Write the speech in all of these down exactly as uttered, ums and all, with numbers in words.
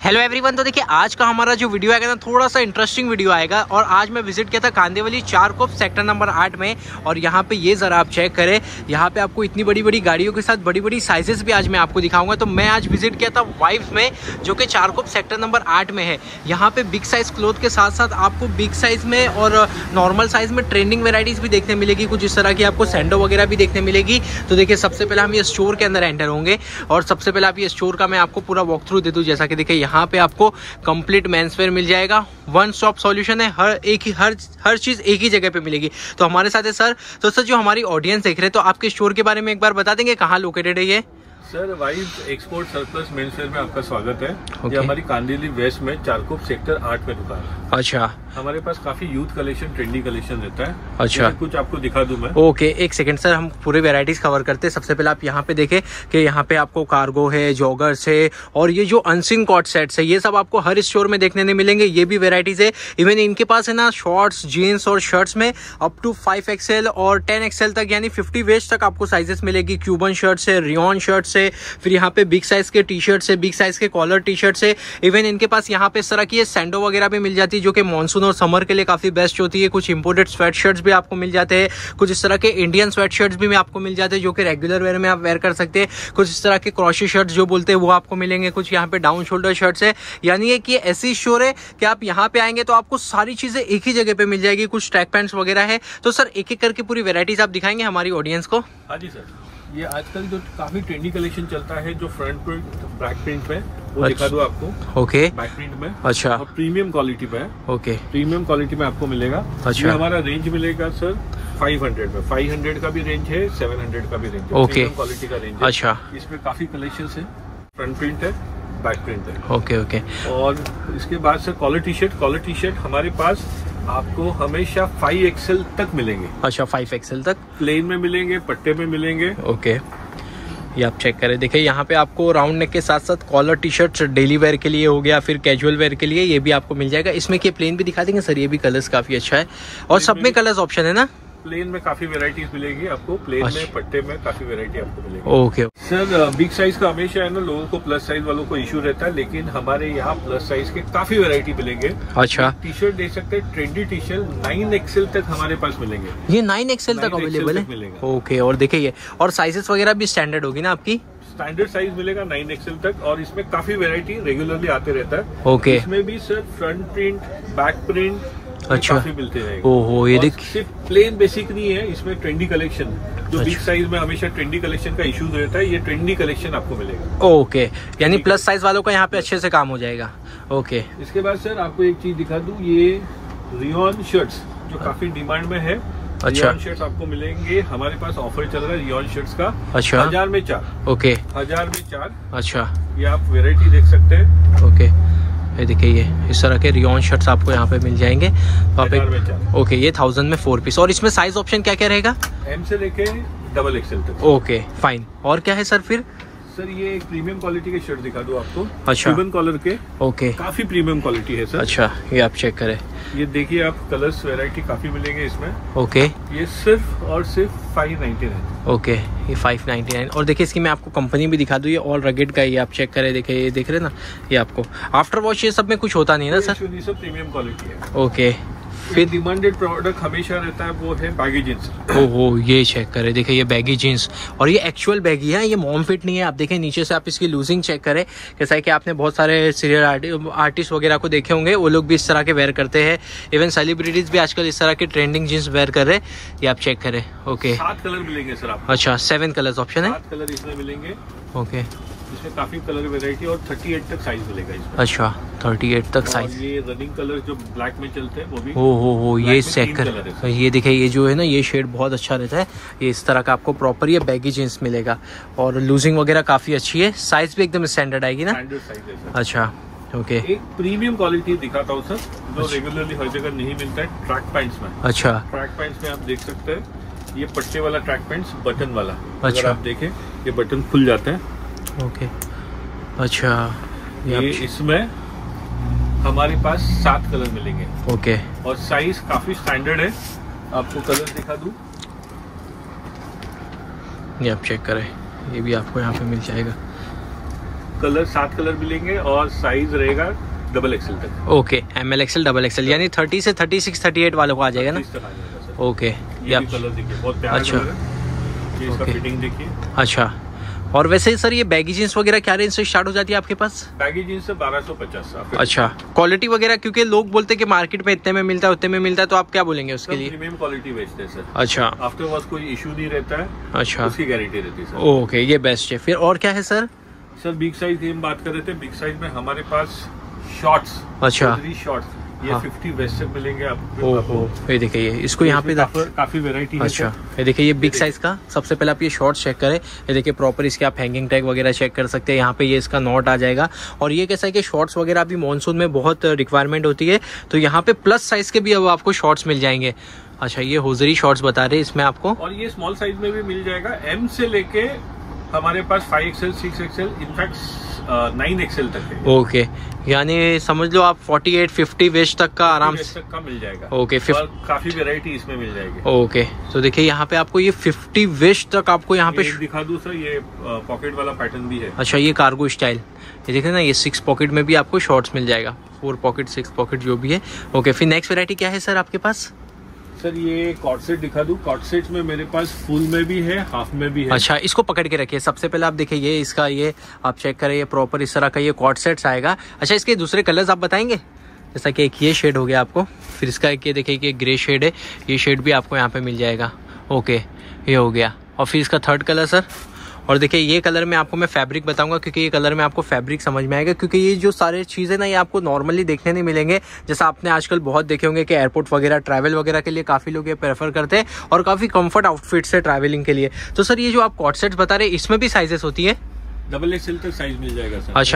Hello everyone. तो देखिए आज का हमारा जो वीडियो आएगा ना थोड़ा सा इंटरेस्टिंग वीडियो आएगा। और आज मैं विजिट किया था कांदिवली चारकोप सेक्टर नंबर आठ में। और यहाँ पे ये ज़रा आप चेक करें, यहाँ पे आपको इतनी बड़ी बड़ी गाड़ियों के साथ बड़ी बड़ी साइजेस भी आज मैं आपको दिखाऊंगा। तो मैं आज विजिट किया था वाइव्स में, जो कि चारकोप सेक्टर नंबर आठ में है। यहाँ पे बिग साइज क्लोथ के साथ साथ आपको बिग साइज में और नॉर्मल साइज में ट्रेंडिंग वेराइटीज़ भी देखने मिलेगी। कुछ इस तरह की आपको सैंडो वगैरह भी देखने मिलेगी। तो देखिए सबसे पहले हम ये स्टोर के अंदर एंटर होंगे और सबसे पहले आप ये स्टोर का मैं आपको पूरा वॉक थ्रू दे दूँ। जैसा कि देखिए यहाँ पे आपको कंप्लीट मेंसवेयर मिल जाएगा। वन स्टॉप सॉल्यूशन है, हर एक ही हर हर चीज एक ही जगह पे मिलेगी। तो हमारे साथ है सर। तो सर जो हमारी ऑडियंस देख रहे हैं, तो आपके स्टोर के बारे में एक बार बता देंगे कहाँ लोकेटेड है ये? Sir Vibes export surplus menswear में आपका स्वागत है। okay. ये हमारी कांदिवली वेस्ट में चारकोप सेक्टर आठ में दुकान है। अच्छा, हमारे पास काफी यूथ कलेक्शन, ट्रेंडी कलेक्शन रहता है। अच्छा, कुछ आपको दिखा दूं मैं। ओके okay, एक सेकंड सर, हम पूरे वेराइटीज कवर करते हैं। सबसे पहले आप यहाँ पे देखें कि यहाँ पे आपको कार्गो है, जॉगर्स है और ये जो अनसिंग कॉट सेट्स है, ये सब आपको हर स्टोर में देखने नहीं मिलेंगे। ये भी वेराइटीज है। इवन इनके पास है ना शॉर्ट्स, जीन्स और शर्ट्स में अप टू फाइव एक्सएल और टेन एक्सएल तक, यानी फिफ्टी वेस्ट तक आपको साइजेस मिलेगी। क्यूबन शर्ट्स है, रियॉन शर्ट्स है, फिर यहाँ पे बिग साइज के टी शर्ट्स है, बिग साइज के कॉलर टी शर्ट्स है। इवन इनके पास यहाँ पे इस तरह की सैंडो वगैरह भी मिल जाती है, जो कि मानसून और समर के लिए काफी बेस्ट होती है। कुछ इंपोर्टेड स्वेट शर्ट्स भी आपको मिल जाते हैं। कुछ इस तरह के इंडियन स्वेट शर्ट्स भी आपको मिल जाते हैं, जो कि रेगुलर वेयर में आप वेयर कर सकते हैं। कुछ इस तरह के क्रॉशे शर्ट्स जो बोलते हैं वो आपको मिलेंगे। कुछ यहाँ पे डाउन शोल्डर शर्ट्स है। यानी कि ऐसी स्टोर है कि आप यहाँ पे आएंगे तो आपको सारी चीजें एक ही जगह पे मिल जाएगी। कुछ ट्रैक पैंट्स वगैरह है। तो सर एक एक करके पूरी वेराइटीज आप दिखाएंगे हमारी ऑडियंस को? हाँ जी सर, ये आजकल जो काफी ट्रेंडी कलेक्शन चलता है, जो फ्रंट प्रिंट बैक प्रिंट में, वो दिखा दूं आपको। ओके, बैक प्रिंट में। अच्छा, और प्रीमियम क्वालिटी पे है। ओके, प्रीमियम क्वालिटी में आपको मिलेगा। अच्छा, ये हमारा रेंज मिलेगा सर फाइव हंड्रेड में। फाइव हंड्रेड का भी रेंज है, सेवन हंड्रेड का भी रेंज है। ओके, क्वालिटी का रेंज है। अच्छा, इसमें काफी कलेक्शन है। फ्रंट प्रिंट है, बैक प्रिंट है। Okay okay. और इसके बाद sir collar T shirt. Collar T shirt हमारे पास आपको हमेशा फाइव एक्सएल तक मिलेंगे। अच्छा, फाइव एक्सएल तक प्लेन में मिलेंगे, पट्टे में मिलेंगे। ओके, ये आप चेक करें। देखिए यहाँ पे आपको राउंड नेक के साथ साथ collar T shirt daily wear के लिए हो गया, फिर कैजुअल वेयर के लिए ये भी आपको मिल जाएगा। इसमें के प्लेन भी दिखा देंगे सर? ये भी कलर्स काफी अच्छा है और सब में कलर्स ऑप्शन है ना? प्लेन में काफी वेराइटीज मिलेगी आपको। प्लेन अच्छा। में, पट्टे में काफी वेराइटी आपको मिलेगी। ओके सर, बिग साइज का हमेशा है ना, लोगों को प्लस साइज वालों को इशू रहता है, लेकिन हमारे यहाँ प्लस साइज के काफी वेराइटी मिलेंगे। अच्छा, टी शर्ट देख सकते हैं, trendy T shirt nine XL तक हमारे पास मिलेंगे। ये नाइन एक्सएल तक अवेलेबल है? ओके, और देखिए ये और साइजेस वगैरह भी स्टैंडर्ड होगी ना आपकी? स्टैंडर्ड साइज मिलेगा नाइन एक्सएल तक। और इसमें काफी वैरायटी रेगुलरली आते रहता है। ओके, इसमें भी sir front print, back print, अच्छा, काफी मिलते हैं। ओहो, ये देख, सिर्फ प्लेन बेसिक नहीं है, इसमें ट्रेंडी कलेक्शन, जो अच्छा। बिग साइज में हमेशा ट्रेंडी कलेक्शन का इशू रहता है, ये ट्रेंडी कलेक्शन आपको मिलेगा। ओके, यानी प्लस साइज वालों का यहाँ पे अच्छे से काम हो जाएगा। ओके, इसके बाद सर आपको एक चीज दिखा दूं, ये रियॉन शर्ट्स जो काफी डिमांड में है। अच्छा, रियॉन शर्ट्स आपको मिलेंगे। हमारे पास ऑफर चल रहा है रियॉन शर्ट्स का। अच्छा, हजार में चार। ओके, हजार में चार। अच्छा, ये आप वेराइटी देख सकते हैं। ओके, ये देखिए ये इस तरह के रियॉन शर्ट्स आपको यहाँ पे मिल जाएंगे। तो आप एक, ओके, ये थाउजेंड में फोर पीस। और इसमें साइज ऑप्शन क्या क्या रहेगा? एम से लेके डबल एक्सएल तक। Okay, fine. और क्या है सर फिर? सर ये एक प्रीमियम क्वालिटी के शर्ट दिखा दूं आपको। अच्छा, क्यूबन कॉलर के। ओके, काफी प्रीमियम क्वालिटी है सर। अच्छा, ये आप चेक करें। ये देखिए आप, कलर्स वैरायटी काफी मिलेंगे इसमें। ओके, ये सिर्फ और सिर्फ फाइव नाइन्टी नाइन। ओके, ये फाइव नाइन्टी नाइन। और देखिए इसकी मैं आपको कंपनी भी दिखा दूँ, ये ऑल रगेड का। ये आप चेक करें, देखिए ये देख रहे हैं ना, ये आपको आफ्टर वॉश ये सब में कुछ होता नहीं है ना सर? सब प्रीमियम क्वालिटी है। ओके, फिर डिमांडेड प्रोडक्ट हमेशा रहता है, वो है बैगी जींस। ओहो, ये चेक करें, देखिए ये बैगी जीन्स। और ये एक्चुअल बैगी है, ये मॉम फिट नहीं है। आप देखें नीचे से, आप इसकी लूजिंग चेक करें। कैसा है कि आपने बहुत सारे सीरियल आर्टिस्ट वगैरह को देखे होंगे, वो लोग भी इस तरह के वेयर करते हैं। इवन सेलिब्रिटीज भी आजकल इस तरह के ट्रेंडिंग जीन्स वेयर कर रहे हैं। ये आप चेक करें। ओके, सात कलर मिलेंगे सर आपको। अच्छा, सेवन कलर्स ऑप्शन है? सात कलर इसमें मिलेंगे। ओके, इसमें काफी कलर वैरायटी और अड़तीस तक साइज मिलेगा इसमें। अच्छा, अड़तीस तक साइज। ये रनिंग कलर जो ब्लैक में चलते हैं वो भी। हो हो हो ये चेक कर, ये देखिए ये जो है ना, ये शेड बहुत अच्छा रहता है। ये इस तरह का आपको प्रॉपर ये बैगी जींस मिलेगा और लूजिंग वगैरह काफी अच्छी है। साइज भी एकदम स्टैंडर्ड आएगी ना? स्टैंडर्ड साइज है सर। अच्छा, ओके। एक प्रीमियम क्वालिटी दिखाता हूँ सर, जो रेगुलरली हर जगह नहीं मिलता है, ट्रैक पैंट्स में। अच्छा, ट्रैक पैंट्स में आप देख सकते हैं, ये पट्टे वाला ट्रैक पैंट्स, बटन वाला। अच्छा, अगर आप देखें ये बटन खुल जाता है। ओके, अच्छा, ये इसमें हमारे पास सात कलर मिलेंगे। ओके, और साइज काफी स्टैंडर्ड है। आपको कलर दिखा दूं, ये आप चेक करें, ये भी आपको यहाँ पे मिल जाएगा। कलर सात कलर मिलेंगे और साइज रहेगा डबल एक्सएल तक। Okay, M L XL double XL यानी थर्टी से थर्टी सिक्स थर्टी एट वालों को आ जाएगा ना। ओके, ये भी कलर देखिए बहुत प्यारा अच्छा कलर है। ये इसका फिटिंग देखिए। अच्छा, और वैसे सर ये बैगी जींस वगैरह क्या रेंज से स्टार्ट हो जाती है आपके पास? बैगी जींस से बारह सौ पचास। अच्छा, क्वालिटी वगैरह क्योंकि लोग बोलते हैं कि मार्केट में इतने में मिलता है उतने में मिलता है, तो आप क्या बोलेंगे उसके लिए? प्रीमियम क्वालिटी बेचते हैं सर। अच्छा, आफ्टर वॉश कोई इशू नहीं रहता है। अच्छा, उसकी गारंटी रहती है सर। ओके, ये बेस्ट है। फिर और क्या है सर? सर बिग साइज की हम बात कर रहे थे। बिग साइज में हमारे पास शॉर्ट्स, अच्छा, शॉर्ट्स ये हाँ। पचास वेस्ट तक मिलेंगे आपको। ओहो, ये देखिए, ये इसको यहाँ पे काफी, काफी वेरायटी है। अच्छा, ये देखिए ये बिग साइज का। सबसे पहले आप ये शॉर्ट्स चेक करें। ये देखिए प्रॉपर इसके आप हैंगिंग टैग वगैरह चेक कर सकते हैं। यहाँ पे ये इसका नॉट आ जाएगा। और ये कैसा है कि शॉर्ट्स वगैरह अभी मॉनसून में बहुत रिक्वायरमेंट होती है, तो यहाँ पे प्लस साइज के भी अब आपको शॉर्ट्स मिल जाएंगे। अच्छा, ये होजरी शॉर्ट्स बता रहे हैं इसमें आपको, और ये स्मॉल साइज में भी मिल जाएगा। एम से लेके हमारे पास five XL, six XL, in fact nine XL तक है। ओके, यानी समझ लो आप फोर्टी एट फिफ्टी वेस्ट तक का आराम से तक का मिल जाएगा। ओके, और काफी वेरायटी इसमें मिल जाएगी। ओके, तो देखिए यहाँ पे आपको ये फिफ्टी वेस्ट तक आपको यहाँ पे दिखा दूं सर, ये पॉकेट वाला पैटर्न भी है। अच्छा, ये कार्गो स्टाइल, ये देखिए ना, ये सिक्स पॉकेट में भी आपको शॉर्ट्स मिल जाएगा। फोर पॉकेट, सिक्स पॉकेट जो भी है। ओके, फिर नेक्स्ट वेरायटी क्या है सर आपके पास? सर ये कॉट सेट दिखा दूं। कॉट सेट में मेरे पास फुल में भी है, हाफ में भी है। अच्छा, इसको पकड़ के रखिए। सबसे पहले आप देखिए ये इसका, ये आप चेक करें, ये प्रॉपर इस तरह का ये कॉट सेट्स आएगा। अच्छा, इसके दूसरे कलर्स आप बताएंगे? जैसा कि एक ये शेड हो गया आपको, फिर इसका एक ये देखिए कि ग्रे शेड है, ये शेड भी आपको यहाँ पे मिल जाएगा। ओके, ये हो गया। और फिर इसका थर्ड कलर सर। और देखिए ये कलर में आपको मैं फैब्रिक बताऊंगा, क्योंकि ये कलर में आपको फैब्रिक समझ में आएगा, क्योंकि ये जो सारे चीज़ें ना ये आपको नॉर्मली देखने नहीं मिलेंगे। जैसा आपने आजकल बहुत देखे होंगे कि एयरपोर्ट वगैरह, ट्रैवल वगैरह के लिए काफ़ी लोग ये प्रेफर करते हैं और काफ़ी कंफर्ट आउटफिट्स है ट्रैवलिंग के लिए। तो सर ये जो आप कॉट सेट्स बता रहे हैं, इसमें भी साइजेस होती है? डबल एक्सएल तक साइज मिल जाएगा सर। अच्छा,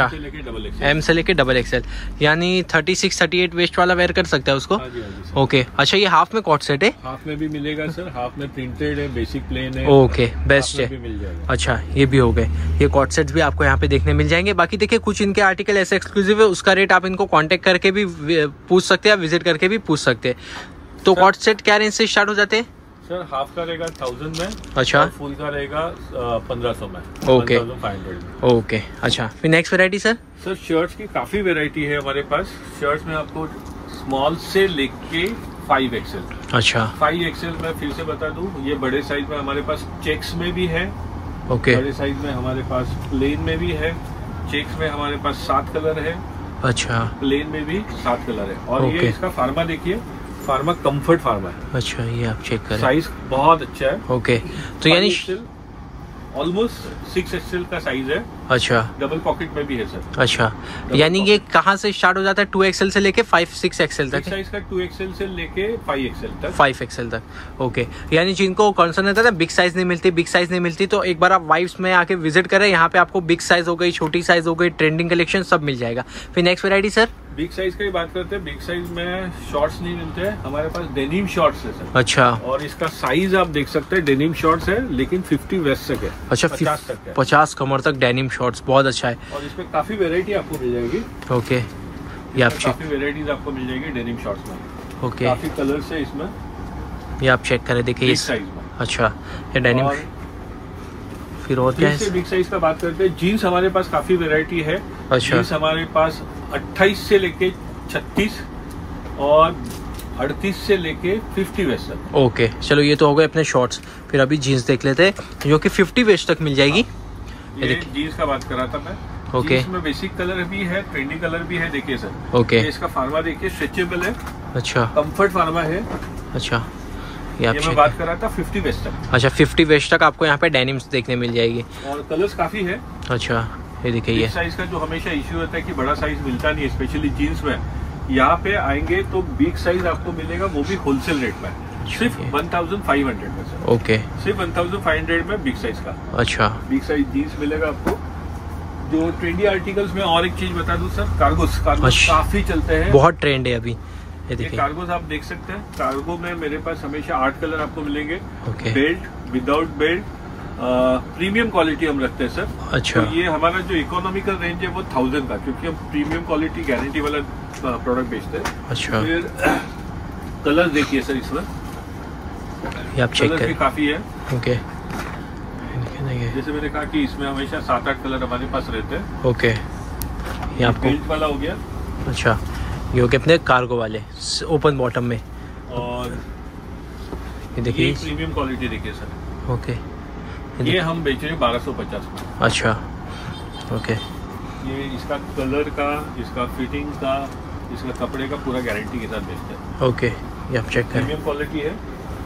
एम से लेके डबल एक्सएल, यानी thirty six thirty eight waist वाला वेयर कर सकता है उसको। हाँ जी, हाँ जी, ओके, अच्छा, ये हाफ में कॉट सेट है? हाफ में भी मिलेगा सर। हाफ में प्रिंटेड है, बेसिक प्लेन है। ओके, बेस्ट है। भी मिल जाएगा। अच्छा, ये भी हो गए। ये कॉट सेट्स भी आपको यहाँ पे देखने मिल जाएंगे। बाकी देखिए कुछ इनके आर्टिकल ऐसे एक्सक्लूसिव है, उसका रेट आप इनको कॉन्टेक्ट करके भी पूछ सकते हैं, विजिट करके भी पूछ सकते हैं। तो कॉट सेट क्या रेंज से स्टार्ट हो जाते हैं सर? हाफ का रहेगा थाउजेंड में। अच्छा, फुल का रहेगा पंद्रह सौ में। ओके, फाइव हंड्रेड में। ओके, अच्छा, फिर next variety sir? Sir shirts की काफी वेरायटी है हमारे पास। शर्ट्स में आपको स्मॉल से लेके फाइव एक्सएल। अच्छा, फाइव एक्सएल में फिर से बता दूं, ये बड़े साइज में हमारे पास चेक्स में भी है। ओके, बड़े साइज में हमारे पास प्लेन में भी है। चेक्स में हमारे पास सात कलर है। अच्छा, प्लेन में भी सात कलर है। और ओके। ये इसका फार्मा देखिए, फार्मा कंफर्ट फार्मा है। अच्छा, ये आप चेक करें, साइज बहुत अच्छा है। ओके, तो यानी ऑलमोस्ट सिक्स एक्सएल का साइज है। अच्छा, डबल पॉकेट में भी है सर। अच्छा, यानी ये कहाँ से स्टार्ट हो जाता है? टू एक्सएल से लेके फाइव सिक्स एक्सएल तक? साइज का टू एक्सएल से लेके फाइव एक्सएल तक। फाइव एक्सएल तक, ओके। यानी जिनको कंसर्न रहता है बिग साइज नहीं मिलती, बिग साइज नहीं मिलती, तो एक बार आप वाइब्स में आके विजिट करें। यहाँ पे आपको बिग साइज हो गई, छोटी साइज हो गई, ट्रेंडिंग कलेक्शन सब मिल जाएगा। फिर next variety sir? Big size की बात करते हैं। बिग साइज में शॉर्ट्स नहीं मिलते हैं, हमारे पास डेनिम शॉर्ट्स है सर। अच्छा, और इसका साइज आप देख सकते हैं, डेनिम शॉर्ट्स है लेकिन फिफ्टी वेस्ट तक है। अच्छा, पचास तक है। पचास कमर तक डेनिम शॉर्ट्स, बहुत अच्छा है। और इसमें काफी वेरायटी आपको मिल जाएगी। ओके, ये आप चेक, काफी वेराइटीज आपको मिल जाएगी डेनिम शॉर्ट्स में। ओके, काफी कलर्स है इसमें। ये आप चेक करें, देखिए इस साइज में। अच्छा, ये डेनिम। फिर और क्या है? बिग साइज का बात करते हैं। जीन्स हमारे पास काफी वेरायटी है। अच्छा, जीन्स हमारे पास अट्ठाईस से लेके छत्तीस और अड़तीस से लेके फिफ्टी वेस्ट तक। ओके, चलो ये तो हो गए अपने शॉर्ट्स। फिर अभी जीन्स देख लेते हैं जो कि फिफ्टी वेस्ट तक मिल जाएगी। ये जीन्स का बात कर रहा था मैं। ओके, इसमें बेसिक कलर भी है, ट्रेंडी कलर भी है। देखिए सर, ओके, ये इसका फार्मा देखिए, स्ट्रेचेबल है। अच्छा, कंफर्ट फार्मा है। अच्छा, ये, ये मैं बात कर रहा था फिफ्टी वेस्ट तक। अच्छा, फिफ्टी वेस्ट तक आपको यहाँ पे डेनिम्स देखने मिल जाएगी। और कलर्स काफी है। अच्छा, ये देखिए, ये साइज का जो हमेशा इश्यू होता है कि बड़ा साइज मिलता नहीं है, स्पेशली जीन्स में। यहाँ पे आएंगे तो बिग साइज आपको मिलेगा, वो भी होलसेल रेट में, सिर्फ वन थाउजेंड फाइव हंड्रेड में सर। ओके, सिर्फ वन थाउजेंड फाइव हंड्रेड में बिग साइज का। अच्छा, बिग साइज जीन्स मिलेगा आपको। जो ट्रेंडी आर्टिकल्स में और एक चीज बता दूं सर, कार्गोस। कार्गोस काफी चलते हैं, बहुत ट्रेंड है अभी। ये ये देखिए, कार्गोस आप देख सकते हैं। कार्गो में मेरे पास हमेशा आठ कलर आपको मिलेंगे। Okay, belt, without belt, premium quality हम रखते हैं सर। अच्छा, तो ये हमारा जो इकोनॉमिकल रेंज है वो थाउजेंड का, क्योंकि हम प्रीमियम क्वालिटी गारंटी वाला प्रोडक्ट बेचते हैं। अच्छा, फिर कलर देखिए सर, इसमें ये आप चेक कलर भी करें, काफी है। ओके, ओके जैसे मैंने कहा कि इसमें हमेशा सात आठ कलर हमारे पास रहते हैं। ओके ये आपको बेल्ट वाला हो गया। अच्छा ये हो गया अपने कार्गो वाले ओपन बॉटम में। और ये देखिए प्रीमियम क्वालिटी देखिए सर। ओके ये हम बेच रहे हैं बारह सौ पचास में। अच्छा ओके ये इसका कलर का, इसका फिटिंग का, इसका कपड़े का पूरा गारंटी के साथ बेचते हैं। ओके ये आप चेक करें, प्रीमियम क्वालिटी है।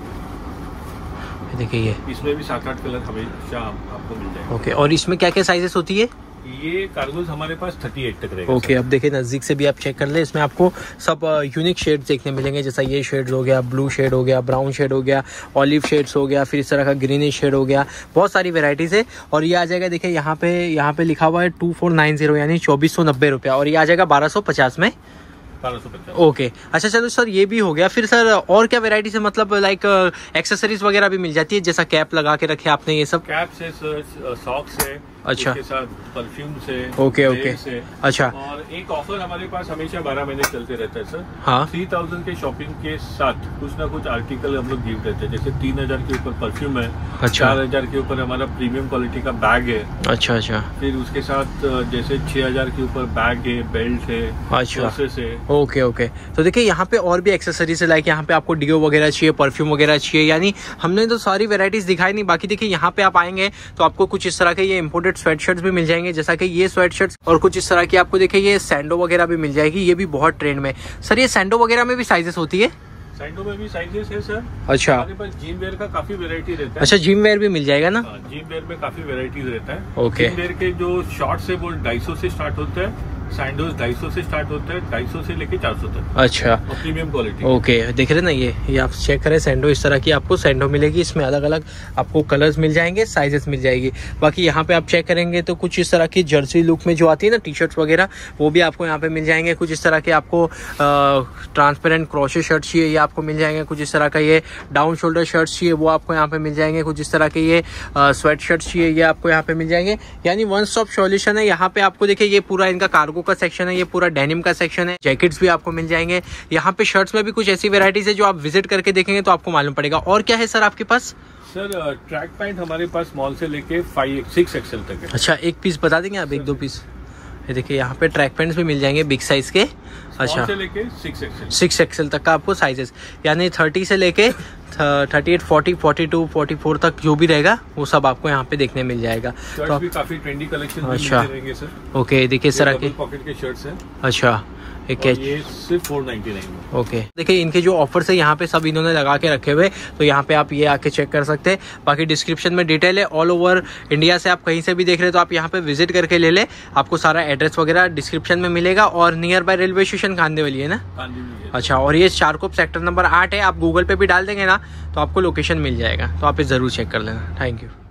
देखिए ये इसमें भी सात आठ कलर हमेशा आपको मिल जाएगा। ओके और इसमें क्या क्या साइजेस होती है? ये कार्गोज हमारे पास अड़तीस तक रहेगा। ओके अब देखिए नज़दीक से भी आप चेक कर ले, इसमें आपको सब यूनिक शेड्स देखने मिलेंगे, जैसा ये शेड्स हो गया, ब्लू शेड हो गया, ब्राउन शेड हो गया, ऑलिव शेड्स हो गया, फिर इस तरह का ग्रीनिश शेड हो गया, बहुत सारी वेराइटीज़ है। और ये आ जाएगा देखिए यहाँ पे यहाँ पे लिखा हुआ है टू फोर नाइन जीरो यानी चौबीस सौ नब्बे रुपया, और ये आ जाएगा बारह सौ पचास में। बारह सौ पचास। ओके अच्छा चलो सर ये भी हो गया। फिर सर और क्या वेराइटीज है, मतलब लाइक एक्सेसरीज वगैरह भी मिल जाती है, जैसा कैप लगा के रखे आपने ये सब? कैप से सर, सॉक्स है, अच्छा उसके साथ परफ्यूम से, ओके ओके से। अच्छा और एक ऑफर हमारे पास हमेशा बारह महीने चलते रहता है सर। हाँ थ्री थाउजेंड के शॉपिंग के साथ कुछ ना कुछ आर्टिकल हम लोग गिफ्ट देते हैं। जैसे तीन हजार के ऊपर परफ्यूम है, अच्छा चार हजार के ऊपर हमारा प्रीमियम क्वालिटी का बैग है, अच्छा अच्छा फिर उसके साथ जैसे छह हजार के ऊपर बैग है, बेल्ट है, अच्छा पर्सेस है। ओके ओके तो देखिए यहाँ पे और भी एक्सेसरीज है, लाइक यहाँ पे आपको डिओ वगैरह चाहिए, परफ्यूम वगैरह चाहिए, यानी हमने तो सारी वेराइटीज दिखाई नहीं। बाकी देखिए यहाँ पे आप आएंगे तो आपको कुछ इस तरह के ये इंपोर्टेड स्वेटशर्ट्स भी मिल जाएंगे, जैसा कि ये स्वेटशर्ट्स, और कुछ इस तरह की आपको देखिए ये सैंडो वगैरह भी मिल जाएगी, ये भी बहुत ट्रेंड में। सर ये सैंडो वगैरह में भी साइजेस होती है? सैंडो में भी साइजेस है सर। अच्छा हमारे पास जिम वेयर का काफी वेरायटी रहता है। अच्छा जिम वेयर भी मिल जाएगा ना? जिम वेयर में काफी वेराइटीज रहता है। ओके जिम वेयर के जो शॉर्ट्स है वो ढाई सौ से स्टार्ट होता है, सैंडोज ढाई सौ से स्टार्ट होता है, ढाई सौ से लेके चार सौ तक। अच्छा और प्रीमियम क्वालिटी। ओके देख रहे ना, ये ये आप चेक करें, सैंडो इस तरह की आपको सैंडो मिलेगी, इसमें अलग अलग आपको कलर्स मिल जाएंगे, साइजेस मिल जाएगी। बाकी यहाँ पे आप चेक करेंगे तो कुछ इस तरह की जर्सी लुक में जो आती है ना टी शर्ट्स वगैरह, वो भी आपको यहाँ पे मिल जाएंगे। कुछ इस तरह के आपको ट्रांसपेरेंट क्रोशे शर्ट चाहिए, ये आपको मिल जाएंगे। कुछ इस तरह का ये डाउन शोल्डर शर्ट्स चाहिए, वो आपको यहाँ पे मिल जाएंगे। कुछ इस तरह के ये स्वेट शर्ट्स चाहिए, ये आपको यहाँ पे मिल जाएंगे। यानी वन स्टॉप सॉल्यूशन है यहाँ पे। आपको देखिए ये पूरा इनका कार्गो का सेक्शन है, ये पूरा डेनिम का सेक्शन है, जैकेट्स भी आपको मिल जाएंगे। यहाँ पे शर्ट्स में भी कुछ ऐसी वेराइटीज है जो आप विजिट करके देखेंगे तो आपको मालूम पड़ेगा। और क्या है सर आपके पास? सर ट्रैक पैंट हमारे पास स्मॉल से लेके फाइव सिक्स एक्सएल तक है। अच्छा एक पीस बता देंगे आप, एक दो पीस? ये देखिए यहाँ पे ट्रैक पैंट्स भी मिल जाएंगे बिग साइज के। अच्छा से लेके सिक्स एक्सएल सिक्स एक्सएल तक का आपको साइजेस, यानी थर्टी से लेके thirty eight forty forty two forty four तक जो भी रहेगा वो सब आपको यहाँ पे देखने मिल जाएगा। तो भी काफी ट्रेंडी कलेक्शन अच्छा रहेंगे सर। ओके देखिए इस तरह के पॉकेट के शर्ट्स हैं। अच्छा एक ये सिर्फ फोर नाइन्टी नाइन में। ओके देखिए इनके जो ऑफर्स है यहाँ पे सब इन्होंने लगा के रखे हुए, तो यहाँ पे आप ये आके चेक कर सकते हैं। बाकी डिस्क्रिप्शन में डिटेल है, ऑल ओवर इंडिया से आप कहीं से भी देख रहे हैं तो आप यहाँ पे विजिट करके ले ले, आपको सारा एड्रेस वगैरह डिस्क्रिप्शन में मिलेगा। और near by railway station Kandivali है ना? कांदिवली। अच्छा और ये चारकोप सेक्टर नंबर आठ है, आप गूगल पे भी डाल देंगे ना तो आपको लोकेशन मिल जाएगा, तो आप इसे जरूर चेक कर लेना। Thank you.